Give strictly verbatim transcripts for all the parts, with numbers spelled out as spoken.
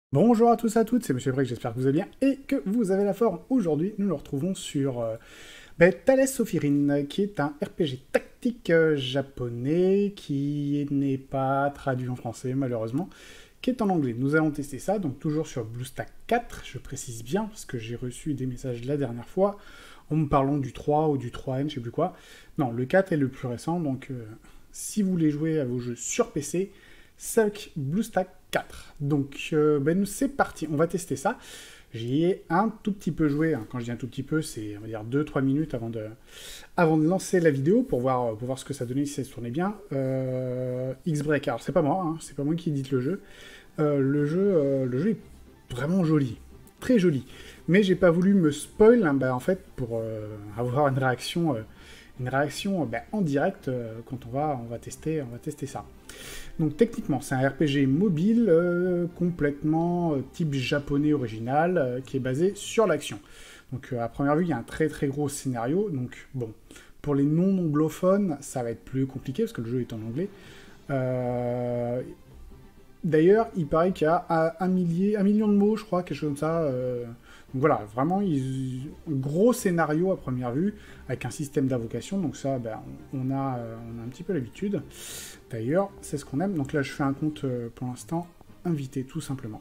Bonjour à tous et à toutes, c'est Monsieur Break, j'espère que vous allez bien et que vous avez la forme. Aujourd'hui, nous nous retrouvons sur euh, ben, Thales Sophirin, qui est un R P G tactique euh, japonais qui n'est pas traduit en français, malheureusement, qui est en anglais. Nous allons tester ça, donc toujours sur BlueStack quatre, je précise bien, parce que j'ai reçu des messages la dernière fois, en me parlant du trois ou du trois N, je sais plus quoi. Non, le quatre est le plus récent, donc euh, si vous voulez jouer à vos jeux sur P C, Suck BlueStack quatre. Donc, euh, ben, c'est parti, on va tester ça. J'y ai un tout petit peu joué, hein. Quand je dis un tout petit peu, c'est on va dire deux trois minutes avant de, avant de lancer la vidéo pour voir, pour voir ce que ça donnait, si ça se tournait bien. Euh, X-Break, alors c'est pas moi, hein, c'est pas moi qui édite le jeu. Euh, le, jeu euh, le jeu est vraiment joli, très joli. Mais j'ai pas voulu me spoil, hein, bah, en fait, pour euh, avoir une réaction, euh, une réaction bah, en direct euh, quand on va, on va tester, on va tester ça. Donc techniquement, c'est un R P G mobile euh, complètement euh, type japonais original euh, qui est basé sur l'action. Donc euh, à première vue, il y a un très très gros scénario. Donc bon, pour les non-anglophones, ça va être plus compliqué parce que le jeu est en anglais. Euh... D'ailleurs, il paraît qu'il y a un, un, millier, un million de mots, je crois, quelque chose comme ça. Euh... Donc voilà, vraiment, ils... gros scénario à première vue, avec un système d'invocation. Donc ça, ben, on, a, euh, on a un petit peu l'habitude. D'ailleurs, c'est ce qu'on aime. Donc là, je fais un compte, euh, pour l'instant, invité, tout simplement.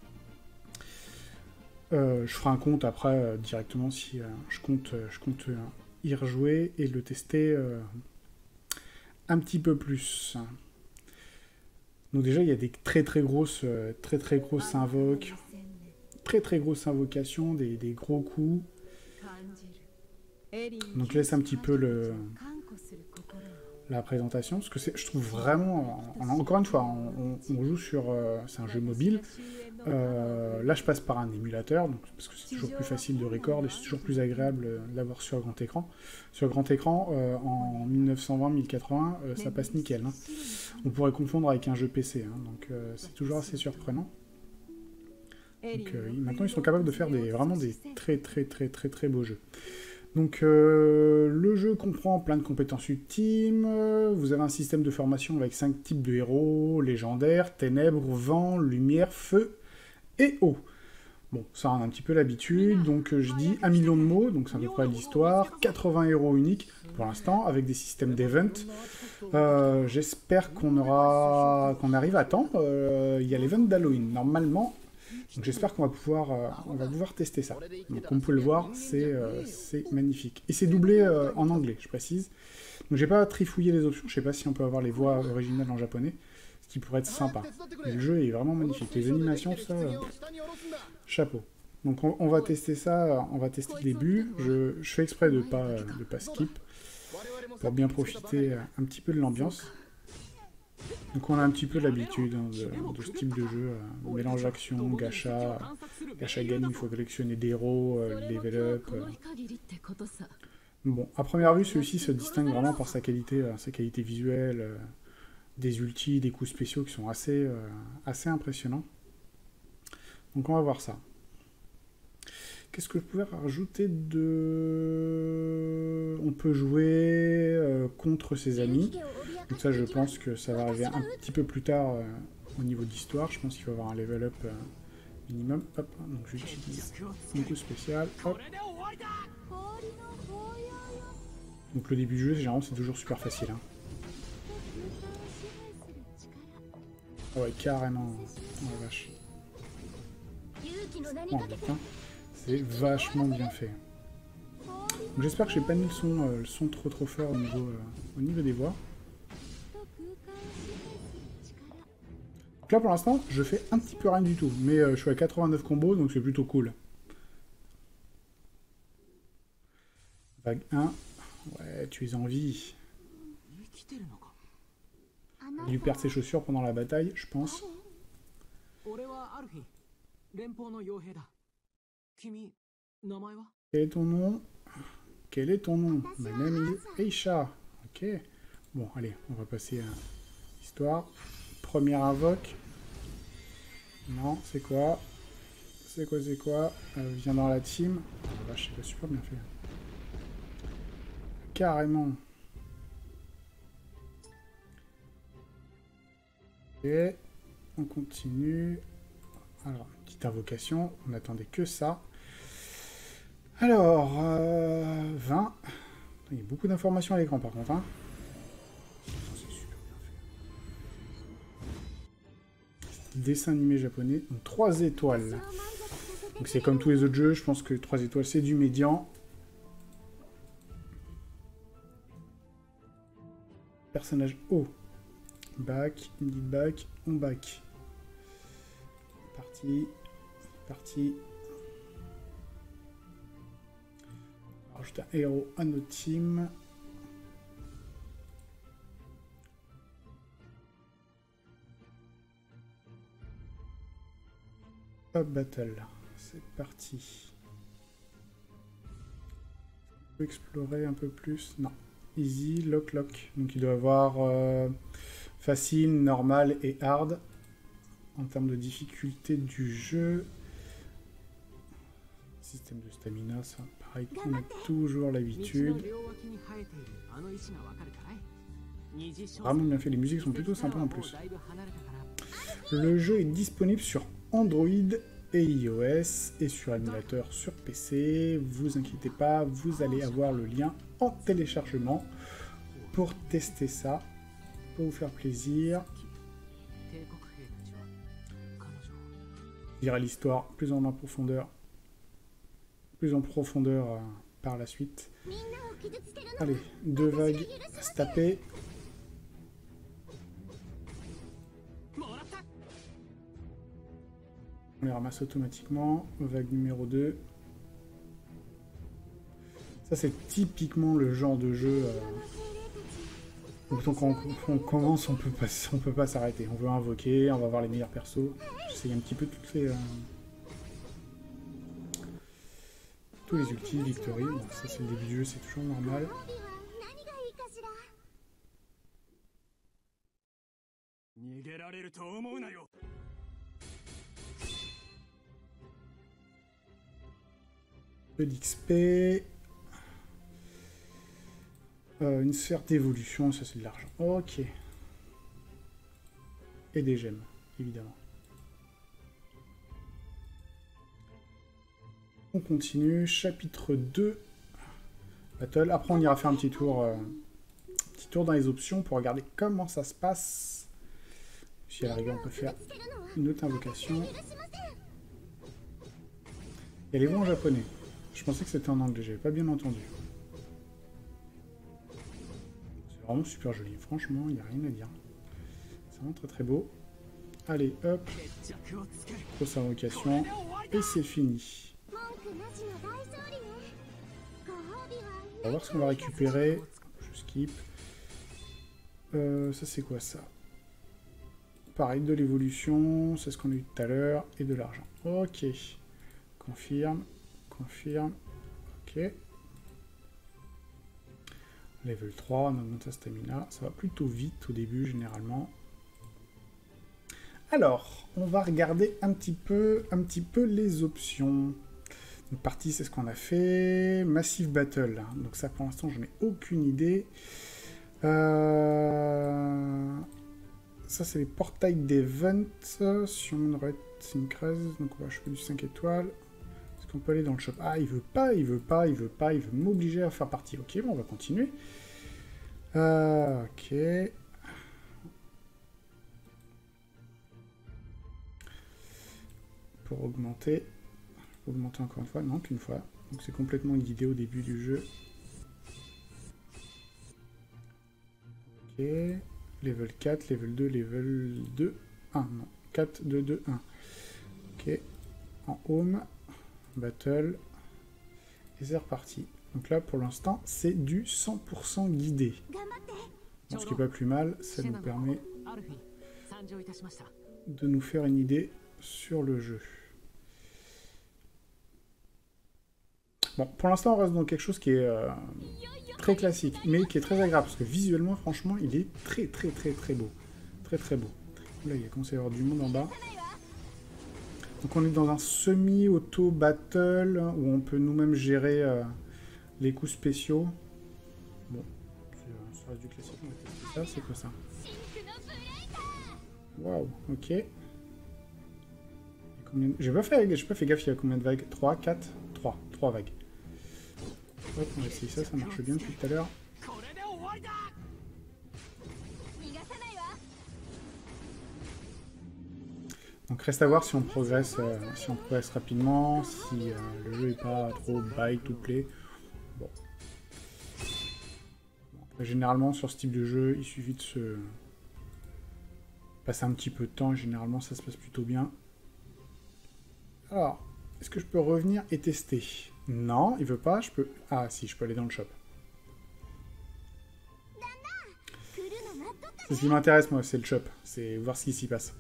Euh, je ferai un compte après, euh, directement, si euh, je compte, euh, je compte euh, y rejouer et le tester euh, un petit peu plus. Donc déjà, il y a des très très grosses, euh, très très grosses invoques, très très grosses invocations, des, des gros coups. Donc je laisse un petit peu le... la présentation, parce que je trouve vraiment, encore une fois, on, on joue sur, euh, c'est un jeu mobile, euh, là je passe par un émulateur, donc, parce que c'est toujours plus facile de record, et c'est toujours plus agréable de l'avoir sur grand écran. Sur grand écran, euh, en mille neuf cent vingt mille quatre-vingts, euh, ça passe nickel. Hein. On pourrait confondre avec un jeu P C, hein, donc euh, c'est toujours assez surprenant. Donc, euh, maintenant ils sont capables de faire des, vraiment des très très très très très beaux jeux. Donc euh, le jeu comprend plein de compétences ultimes, vous avez un système de formation avec cinq types de héros, légendaires, ténèbres, vent, lumière, feu et eau. Bon, ça on a un petit peu l'habitude, donc euh, je dis un million de mots, donc c'est à peu près l'histoire, quatre-vingts héros uniques pour l'instant, avec des systèmes d'event. Euh, J'espère qu'on aura, qu'on arrive à temps, euh, il y a l'event d'Halloween, normalement. Donc j'espère qu'on va pouvoir, euh, on va pouvoir tester ça. Donc comme vous pouvez le voir, c'est euh, magnifique. Et c'est doublé euh, en anglais, je précise. Donc j'ai pas trifouillé les options, je sais pas si on peut avoir les voix originales en japonais, ce qui pourrait être sympa. Mais le jeu est vraiment magnifique. Les animations, ça, euh, chapeau. Donc on, on va tester ça, on va tester le début. Je, je fais exprès de pas, de pas skip, pour bien profiter un petit peu de l'ambiance. Donc on a un petit peu l'habitude, hein, de, de ce type de jeu, euh, mélange action, gacha, gacha game, il faut collectionner des héros, euh, level up. Euh. Bon, à première vue, celui-ci se distingue vraiment par sa qualité, euh, sa qualité visuelle, euh, des ultis, des coups spéciaux qui sont assez, euh, assez impressionnants. Donc on va voir ça. Qu'est-ce que je pouvais rajouter de... On peut jouer euh, contre ses amis. Donc ça, je pense que ça va arriver un petit peu plus tard euh, au niveau d'histoire. Je pense qu'il va y avoir un level up euh, minimum. Hop, donc j'utilise un coup spécial. Hop. Donc le début du jeu, généralement, c'est toujours super facile. Hein. Oh ouais, carrément. Oh la vache. Oh, putain. C'est vachement bien fait. J'espère que j'ai pas mis le son, euh, le son trop trop fort au niveau, euh, au niveau des voix. Donc là pour l'instant, je fais un petit peu rien du tout, mais euh, je suis à quatre-vingt-neuf combos, donc c'est plutôt cool. Vague un. Ouais, tu es en vie. Il a dû perdre ses chaussures pendant la bataille, je pense. Quel est ton nom? Quel est ton nom? My name is Eisha. Ok. Bon, allez, on va passer à l'histoire. Première invoque. Non, c'est quoi? C'est quoi, c'est quoi? euh, Viens dans la team. Oh la vache, c'est pas super bien fait. Carrément. Et on continue. Alors, petite invocation. On n'attendait que ça. Alors, euh, vingt. Il y a beaucoup d'informations à l'écran par contre. Hein. C'est super bien fait. Dessin animé japonais. Donc, trois étoiles. Donc c'est comme tous les autres jeux. Je pense que trois étoiles c'est du médian. Personnage haut. Back. Mid back. On back. Parti. Parti. Rajouter un héros à notre team. Hop, battle. C'est parti. On peut explorer un peu plus. Non. Easy, lock, lock. Donc il doit avoir euh, facile, normal et hard. En termes de difficulté du jeu. Système de stamina, ça, pareil, on a toujours l'habitude. Vraiment bien fait, les musiques sont plutôt sympas en plus. Le jeu est disponible sur Android et iOS et sur émulateur sur P C. Vous inquiétez pas, vous allez avoir le lien en téléchargement pour tester ça, pour vous faire plaisir. Je dirai l'histoire plus en profondeur. Plus en profondeur euh, par la suite. Allez, deux vagues à se taper. On les ramasse automatiquement. Vague numéro deux. Ça, c'est typiquement le genre de jeu. Euh... Donc, quand on, on commence, on peut pas, on peut pas s'arrêter. On veut invoquer, on va voir les meilleurs persos. J'essaye un petit peu toutes les. Euh... Tous les ultis, victory, bon, ça c'est le début du jeu, c'est toujours normal. Peu d'X P. Euh, une sphère d'évolution, ça c'est de l'argent. Ok. Et des gemmes, évidemment. On continue, chapitre deux, Battle. Après, on ira faire un petit tour, euh, petit tour dans les options pour regarder comment ça se passe. Si à la rigueur, on peut faire une autre invocation. Et les voix en japonais. Je pensais que c'était en anglais, j'avais pas bien entendu. C'est vraiment super joli, franchement, il n'y a rien à dire. C'est vraiment très très beau. Allez, hop. Grosse invocation. Et c'est fini. On va voir ce qu'on va récupérer. Je skip. Euh, ça c'est quoi ça? Pareil, de l'évolution, c'est ce qu'on a eu tout à l'heure, et de l'argent. Ok. Confirme. Confirme. Ok. Level trois, on augmente sa stamina. Ça va plutôt vite au début, généralement. Alors, on va regarder un petit peu, un petit peu les options. Donc, partie, c'est ce qu'on a fait. Massive Battle. Donc ça, pour l'instant, je n'ai aucune idée. Euh... Ça, c'est les portails d'event. Sur Moonred Syncrase. Donc on va choisir du cinq étoiles. Est-ce qu'on peut aller dans le shop? Ah, il veut pas, il veut pas, il veut pas. Il veut m'obliger à faire partie. Ok, bon, on va continuer. Euh, ok. Pour augmenter. Augmenter encore une fois. Non, qu'une fois. Donc c'est complètement guidé au début du jeu. Ok. Level quatre, level deux, level deux. un. Non. quatre, deux, deux, un. Ok. En home. Battle. Et c'est reparti. Donc là, pour l'instant, c'est du cent pour cent guidé. Donc, ce qui n'est pas plus mal, ça nous permet de nous faire une idée sur le jeu. Bon, pour l'instant, on reste dans quelque chose qui est euh, très classique, mais qui est très agréable, parce que visuellement, franchement, il est très, très, très, très beau. Très, très beau. Là, il y a commencé à y avoir du monde en bas. Donc, on est dans un semi-auto-battle, où on peut nous-mêmes gérer euh, les coups spéciaux. Bon, ça reste du classique, on va tester ça. C'est quoi ça? Waouh, ok. Et Combien... J'ai pas fait, j'ai pas fait gaffe, il y a combien de vagues? trois, quatre, trois. trois vagues. Hop, on va essayer ça, ça marche bien depuis tout à l'heure. Donc reste à voir si on progresse, euh, si on progresse rapidement, si euh, le jeu est pas trop buy to play. Bon. Bon, après, généralement sur ce type de jeu, il suffit de se passer un petit peu de temps et généralement ça se passe plutôt bien. Alors, est-ce que je peux revenir et tester? Non, il veut pas, je peux... Ah si, je peux aller dans le shop. C'est ce qui m'intéresse moi, c'est le shop, c'est voir ce qui s'y passe.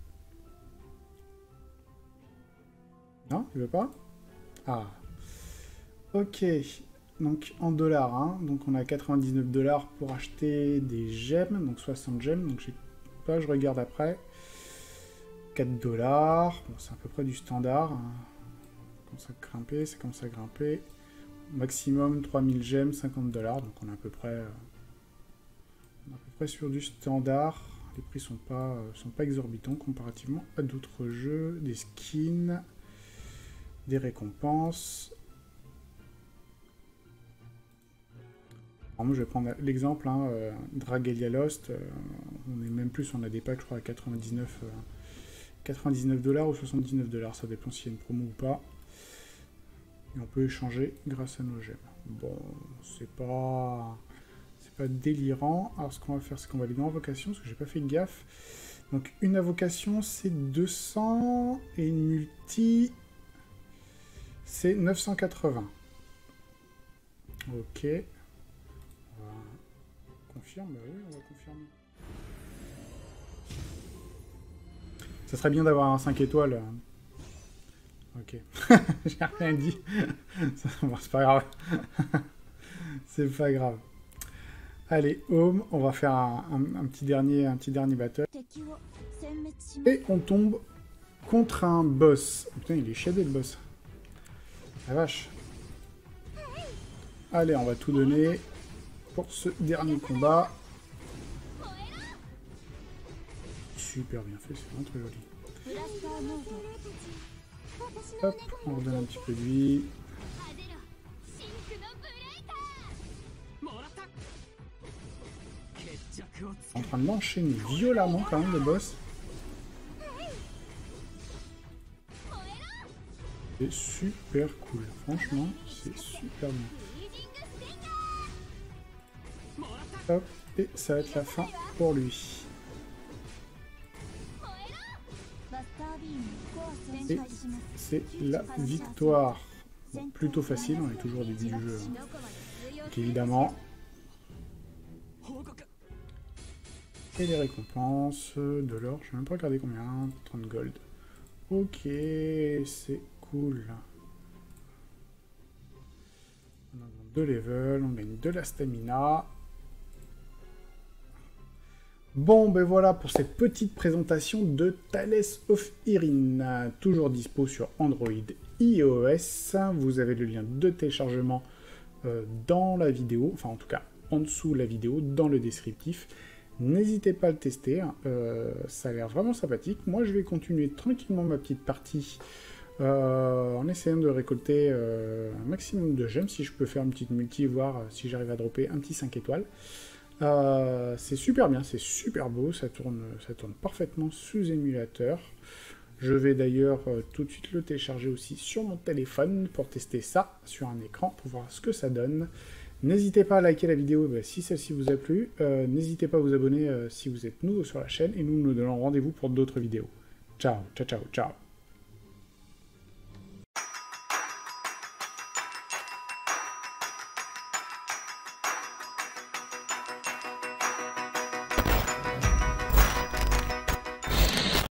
Non, il veut pas? Ah. Ok. Donc en dollars, hein. Donc on a quatre-vingt-dix-neuf dollars pour acheter des gemmes, donc soixante gemmes. Donc j'ai pas, je regarde après. quatre dollars. Bon, c'est à peu près du standard. Hein. Ça commence à grimper, ça commence à grimper. Maximum trois mille gemmes, cinquante dollars. Donc on est à peu près, euh, on est à peu près sur du standard. Les prix sont pas, euh, sont pas exorbitants comparativement à d'autres jeux, des skins. Des récompenses. Alors moi je vais prendre l'exemple, hein, euh, Dragalia Lost, euh, on est même plus, on a des packs je crois à quatre-vingt-dix-neuf dollars ou soixante-dix-neuf dollars, ça dépend s'il y a une promo ou pas. Et on peut échanger grâce à nos gemmes. Bon, c'est pas c'est pas délirant. Alors ce qu'on va faire, c'est qu'on va aller dans invocation, parce que j'ai pas fait gaffe. Donc une invocation c'est deux cents et une multi c'est neuf cent quatre-vingts. Ok. On va... Confirme, bah oui, on va confirmer. Ça serait bien d'avoir un cinq étoiles. Ok. J'ai rien dit. Bon, c'est pas grave. C'est pas grave. Allez, home, on va faire un, un, un, petit dernier, un petit dernier battle. Et on tombe contre un boss. Putain, il est shadé le boss. La vache. Allez, on va tout donner pour ce dernier combat. Super bien fait, c'est vraiment très joli. Hop, on redonne un petit peu de vie. En train de m'enchaîner violemment quand même le boss. C'est super cool, franchement, c'est super bien. Hop, et ça va être la fin pour lui. Et c'est la victoire. Bon, plutôt facile, on est toujours au début du jeu. Hein. Donc évidemment. Et les récompenses, de l'or, je vais même pas regarder combien, trente gold. Ok, c'est cool. On a deux levels, on gagne de la stamina. Bon, ben voilà pour cette petite présentation de Tales of Erin. Toujours dispo sur Android et iOS. Vous avez le lien de téléchargement euh, dans la vidéo, enfin en tout cas en dessous de la vidéo, dans le descriptif. N'hésitez pas à le tester, euh, ça a l'air vraiment sympathique. Moi je vais continuer tranquillement ma petite partie euh, en essayant de récolter euh, un maximum de gemmes, si je peux faire une petite multi, voir euh, si j'arrive à dropper un petit cinq étoiles. Euh, c'est super bien, c'est super beau, ça tourne, ça tourne parfaitement sous émulateur. Je vais d'ailleurs euh, tout de suite le télécharger aussi sur mon téléphone pour tester ça sur un écran, pour voir ce que ça donne. N'hésitez pas à liker la vidéo bah, si celle-ci vous a plu. Euh, N'hésitez pas à vous abonner euh, si vous êtes nouveau sur la chaîne. Et nous nous donnons rendez-vous pour d'autres vidéos. Ciao, ciao, ciao, ciao.